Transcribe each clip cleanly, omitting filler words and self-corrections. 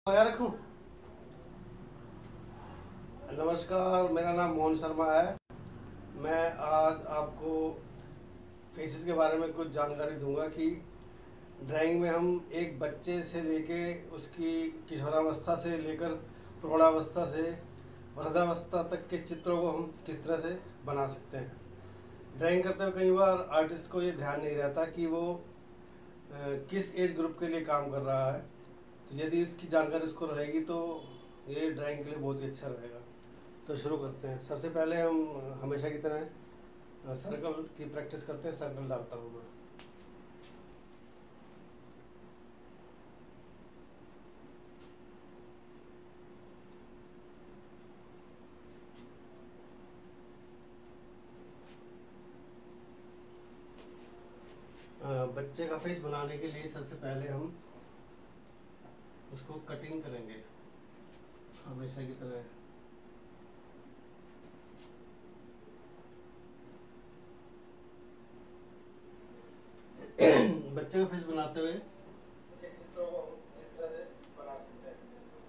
लगा रखूं। नमस्कार, मेरा नाम मोहन शर्मा है। मैं आज आपको फेसिस के बारे में कुछ जानकारी दूंगा कि ड्राइंग में हम एक बच्चे से लेके उसकी किशोरावस्था से लेकर प्रौढ़ावस्था से वृद्धावस्था तक के चित्रों को हम किस तरह से बना सकते हैं। ड्राइंग करते हुए कई बार आर्टिस्ट को ये ध्यान नहीं रहता कि वो किस एज ग्रुप के लिए काम कर रहा है। तो यदि इसकी जानकारी उसको रहेगी तो ये ड्राइंग के लिए बहुत ही अच्छा रहेगा। तो शुरू करते हैं। सबसे पहले हम हमेशा की तरह सर्कल की प्रैक्टिस करते हैं। सर्कल डालता हूँ मैं। बच्चे का फेस बनाने के लिए सबसे पहले हम उसको कटिंग करेंगे हमेशा की तरह। बच्चे का फेस बनाते हुए चित्रों को इस तरह से बना सकते हैं।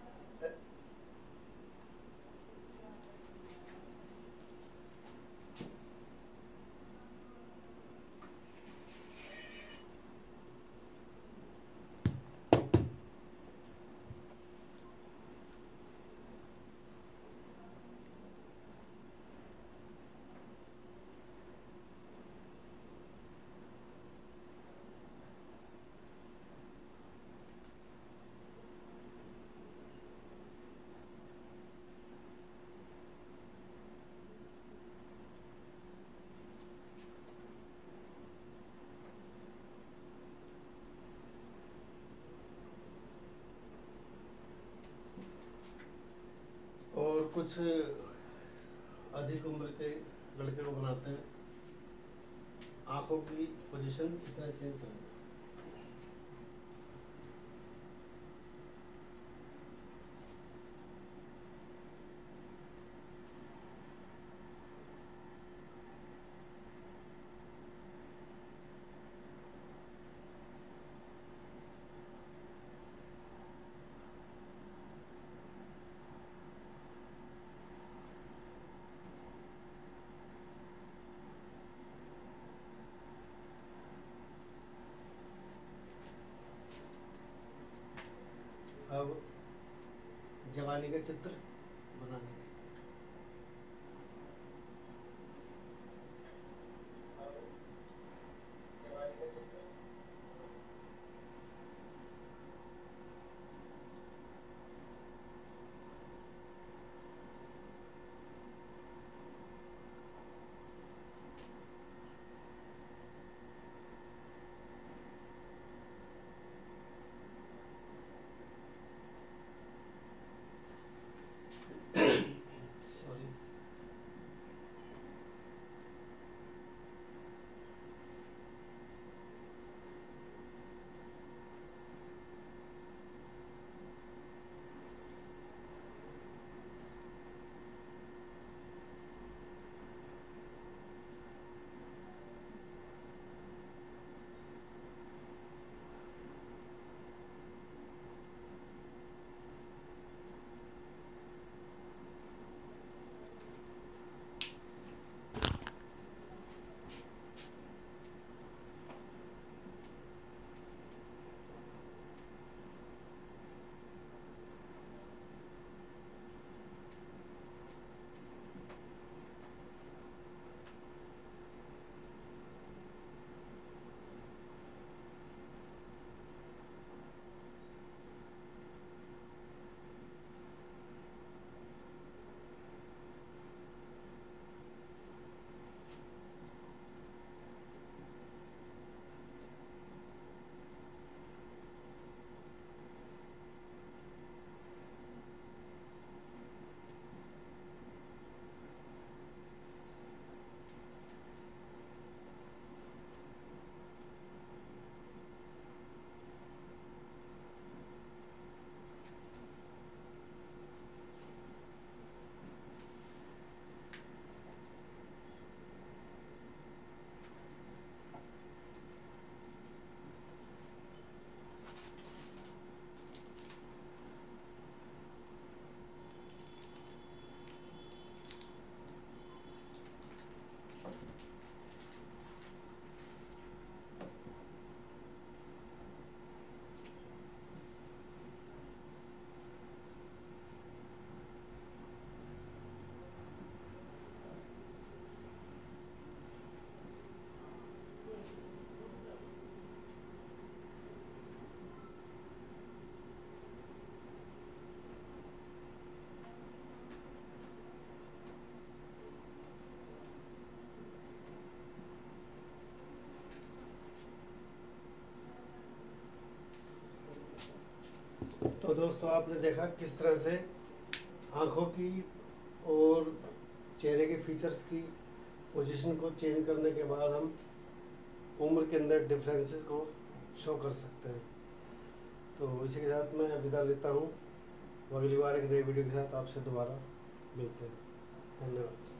और कुछ अधिक उम्र के लड़के को बनाते हैं। आंखों की पोजीशन इस तरह चेंज करेंगे। अब जवानी का चित्र बनाने के तो दोस्तों आपने देखा किस तरह से आँखों की और चेहरे के फीचर्स की पोजीशन को चेंज करने के बाद हम उम्र के अंदर डिफरेंसेस को शो कर सकते हैं। तो इसी के साथ मैं विदा लेता हूँ। अगली बार एक नई वीडियो के साथ आपसे दोबारा मिलते हैं। धन्यवाद।